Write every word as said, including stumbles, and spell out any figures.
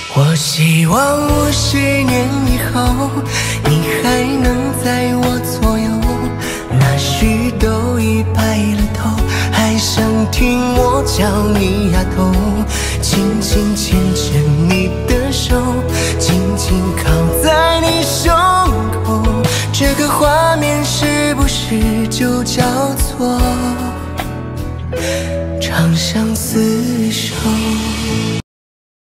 我希望五十年以后，你还能在我左右。那时都已白了头，还想听我叫你丫头。轻轻牵着你的手，紧紧靠在你胸口。这个画面是不是就叫做长相厮守？